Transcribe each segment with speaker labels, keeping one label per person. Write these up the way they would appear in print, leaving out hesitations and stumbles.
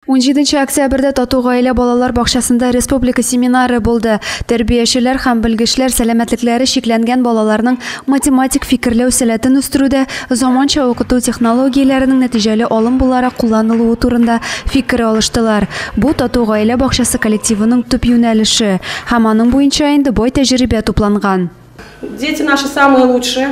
Speaker 1: 17 октябрда Тату гаилә балалар бакчасында республика семинары булды. Тәрбиячеләр һәм белгечләр сәламәтлекләре шикләнгән балаларның математик фикерләү сәләтен үстерүдә заманча укыту технологияләренең нәтиҗәле алым буларак кулланылуы турында фикер алыштылар. Бу Тату гаилә бакчасы коллективының төп юнәлеше һәм аның буенча инде бай тәҗрибә тупланган.
Speaker 2: Дети наши самые лучшие,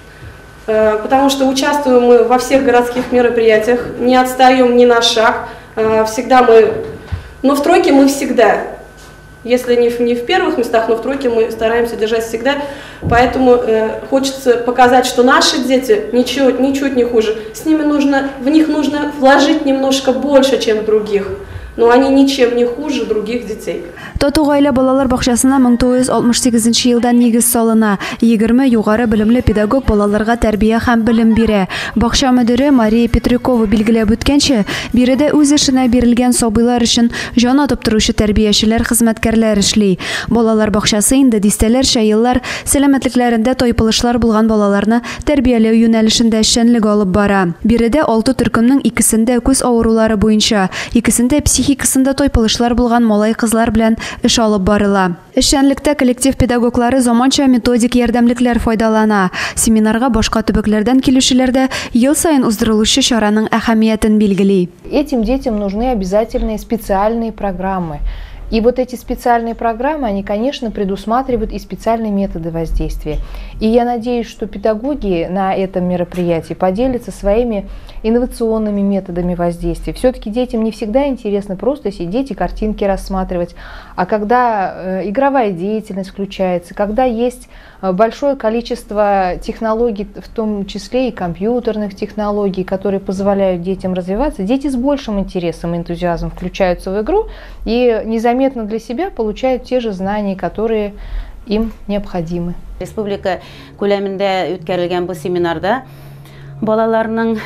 Speaker 2: потому что участвуем мы во всех городских мероприятиях, не отстаем ни на шаг. Всегда мы, но в тройке мы всегда, если не в первых местах, но в тройке мы стараемся держать всегда, поэтому хочется показать, что наши дети ничуть не хуже, в них нужно вложить немножко больше, чем в других. Но они ничем не хуже других детей.
Speaker 1: Тату гаилә балалар бакчасына 1968 елда нигез салына. 20 югары белемле педагог балаларга тәрбия һәм белем бирә. Бакча мөдире Мария Петрюкова билгеләп үткәнчә, биредә үз эшенә бирелгән сабыйлар өчен җан атып торучы тәрбиячеләр, хезмәткәрләр эшли. Балалар бакчасы инде дистәләрчә еллар сәламәтлекләрендә тайпылышлар булган балаларны тәрбияләү юнәлешендә эшчәнлек алып бара. Биредә 6 төркемнең икесендә күз авырулары буенча, икесендә психикасында тайпылышлар булган малай кызлар белән эш алып барыла. Эшчәнлектә коллектив педагоглары заманча методик ярдәмлекләр файдалана. Семинарга башка төбәкләрдән килүчеләр дә ел сайын уздырылучы чараның әһәмиятен билгели.
Speaker 3: Этим детям нужны обязательные специальные программы. И вот эти специальные программы, они, конечно, предусматривают и специальные методы воздействия. И я надеюсь, что педагоги на этом мероприятии поделятся своими инновационными методами воздействия. Все-таки детям не всегда интересно просто сидеть и картинки рассматривать. А когда игровая деятельность включается, когда есть большое количество технологий, в том числе и компьютерных технологий, которые позволяют детям развиваться, дети с большим интересом и энтузиазмом включаются в игру и незаметно для себя получают те же знания, которые им необходимы.
Speaker 4: Республика күләмендә үткәрелгән бу семинарда балаларның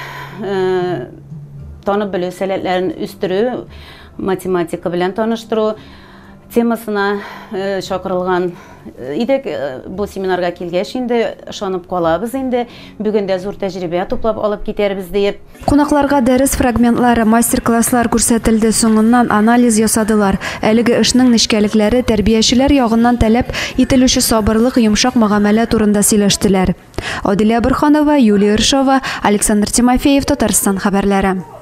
Speaker 4: танып белү сәләтләрен үстерү, математика белән таныштыру темасына шакырылган идек. Бу семинарга килгәч инде ышанып калабыз инде, бүген дә зур тәҗрибә туплап алып китербез дип.
Speaker 1: Кунакларга дәрес фрагментлары, мастер-класслар күрсәтелде, соңыннан анализ ясадылар. Әлеге эшнең нечкәлекләре тәрбиячеләр ягыннан таләп ителүче сабырлык, йомшак мөгамәлә турында сөйләштеләр. Адилә Борханова, Юлия Иршова, Александр Тимофеев, Татарстан хәбәрләре.